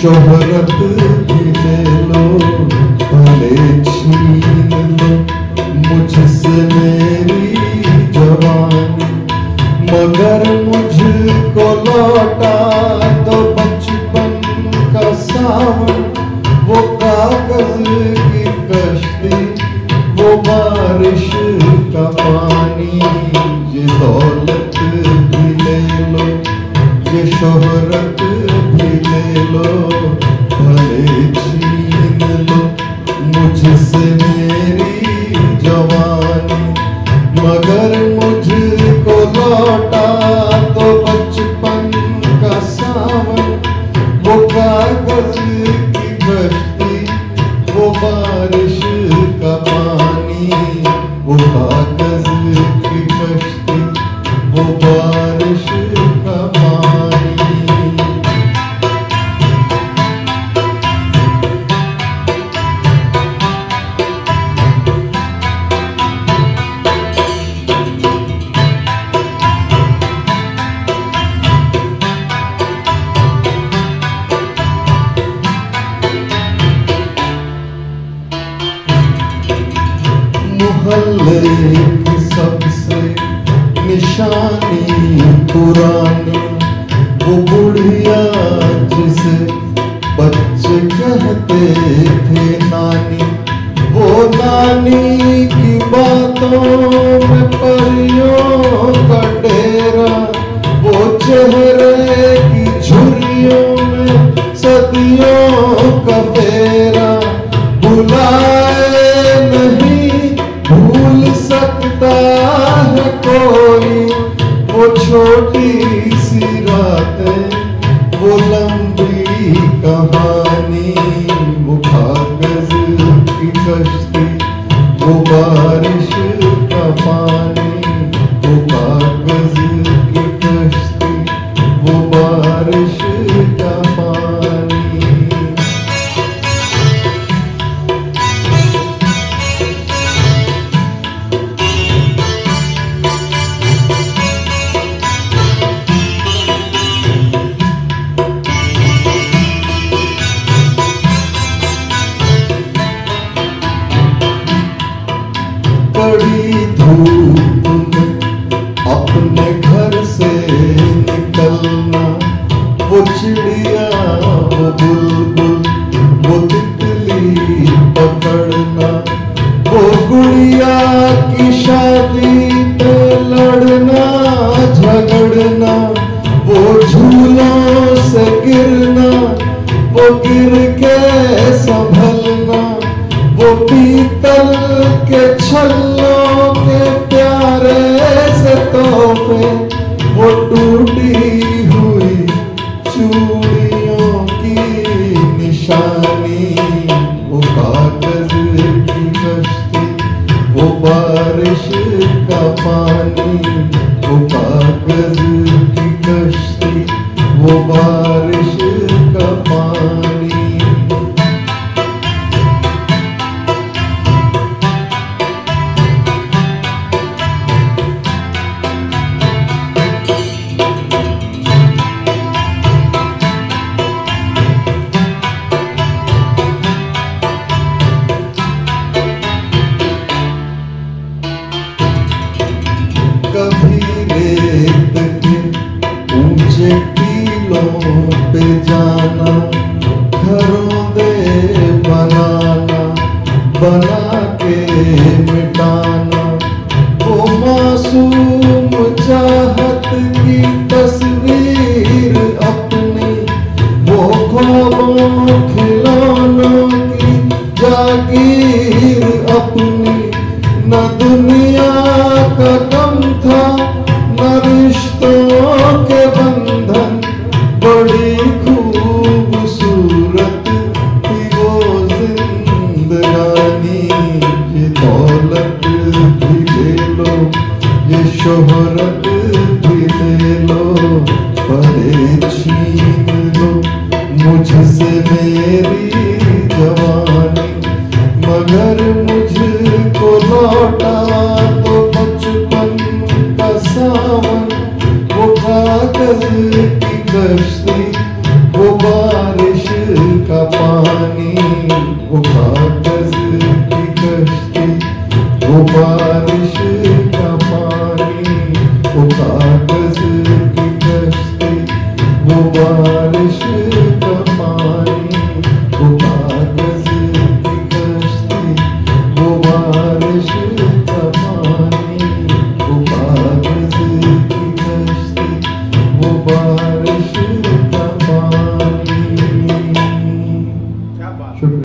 शोहरत भी ले लो, भले छीन लो मुझसे मेरी जवानी, मगर मुझको लौटा दो बचपन का सावन। वो कागज की कश्ती, वो बारिश का पानी, ये दौलत भी ले लो, ये शोहरत भी ले लो, भले छीन लो मुझसे मेरी जवानी, मगर मुझको लौटा दो बचपन का सावन। वो कागज की कश्ती, वो बारिश का पानी, वो कागज की कश्ती, वो बारिश का पानी। मोहल्ले की सबसे निशानी पुरानी, वो बुढ़िया जिसे बच्चे कहते थे नानी, वो नानी की बातों में परियों का डेरा, वो चेहरे की झुर्रियों में सदियों का फेरा, बुलाए नहीं भूल सकता है कोई, वो छोटी सी रातें, वो लंबी कहानी, वो कागज की कश्ती, वो बारिश का पानी, वो कागज की कश्ती, वो बारिश का पानी। बड़ी धूप में अपने घर से निकलना, वो चिड़िया, वो बुलबुल, वो तितली पकड़ना, वो गुड़िया की शादी पे लड़ना झगड़ना, वो झूलों से गिरना, वो गिर के संभलना, वो पीतल के छल्लों के प्यारे से तोहफे, वो टूटी हुई चूड़ियों की निशानी, वो कागज की कश्ती, वो बारिश का पानी, वो कागज की कश्ती, वो बारिश का पानी। कभी रेत के ऊंचे टीलों पे जाना, घरों दे बनाना, बना के मिटाना, वो मासूम चाहत की तस्वीर अपनी, वो ख्वाबों खिलौनों की जागीर अपनी, न दुनिया का गम था न रिश्तों के बंधन, बड़ी खूबसूरत थी वो जिंदगानी। ये दौलत भी ले लो, ये शोहरत